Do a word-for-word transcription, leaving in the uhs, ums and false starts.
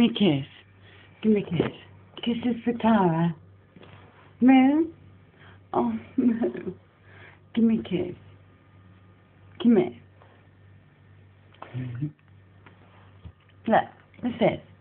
me a kiss. Give me a kiss. Kisses for Tara. Moo? Oh, Moo. Give me a kiss. Come here. Look, what's this?